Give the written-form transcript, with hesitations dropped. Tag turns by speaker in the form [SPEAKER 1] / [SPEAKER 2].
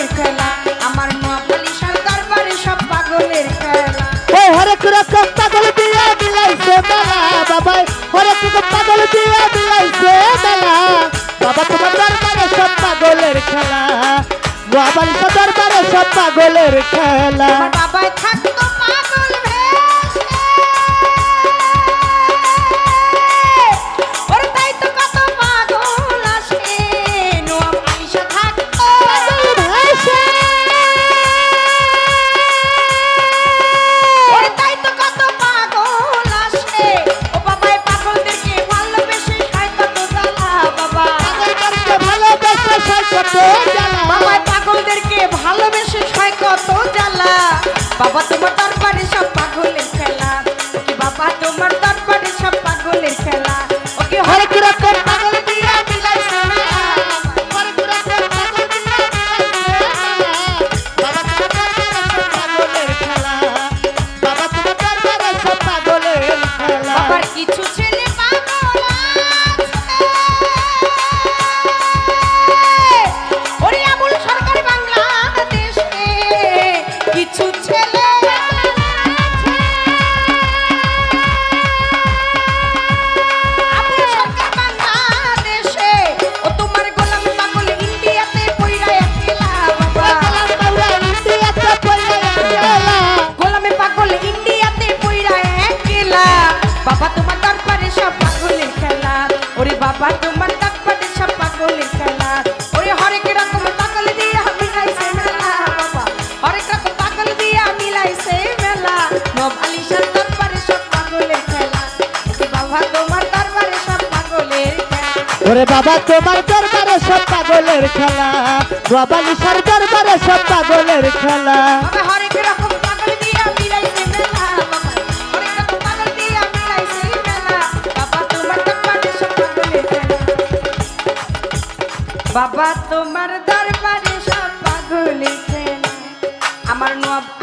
[SPEAKER 1] খেলা আমার নোয়াখালীর দরবারে সব পাগলের খেলা
[SPEAKER 2] ওই হরেক রকম পাগল দিয়ে মিলাইছে মেলা বাবাই হরেক রকম পাগল দিয়ে মিলাইছে মেলা বাবা তোমার দরবারে সব পাগলের খেলা নোয়াখালীর দরবারে সব পাগলের খেলা
[SPEAKER 1] আমার বাবাই থাকতো পাগল বাবাই পাগলদেরকে ভালোবেসে খায় কত জ্বালা বাবা তোমার দরবারে সব পাগলের খেলা কি বাবা তোমার দরবারে সব পাগলের খেলা ওকে হরেক রকম পাগল দিয়া মিলাইছে মেলা হরেক রকম পাগল দিয়া মিলাইছে মেলা বাবা তোমার দরবারে সব পাগলের খেলা বাবার কিছু ছেলে পাগল কিছু ছেলে আবুল সরকার বাংলাদেশে ও তোমার গোলাম পাগল ইন্ডিয়াতে পইরা একলা বাবা ইন্ডিয়াতে পইরা একলা গোলামে পাগল ইন্ডিয়াতে পইরা একলা বাবা তোমার দরবারে সব পাগলের খেলা ওরে বাবা তোমার দরবারে সব পাগলের খেলা ওরে হরেক রকম পাগল দিয়া মিলাইছে মেলা বাবা হরেক রকম নোয়াখালীর দরবারে সব পাগলের খেলা বাবা তোমার দরবারে সব পাগলের খেলা
[SPEAKER 2] ওরে বাবা তোমার দরবারে সব পাগলের খেলা নোয়াখালীর দরবারে সব পাগলের খেলা
[SPEAKER 1] বাবা হরেক রকম পাগল দিয়া মিলাইছে মেলা বাবা হরেক রকম পাগল দিয়া মিলাইছে মেলা বাবা তোমার দরবারে সব পাগলের খেলা বাবা তোমার দরবারে সব পাগলের খেলা আমার নোয়া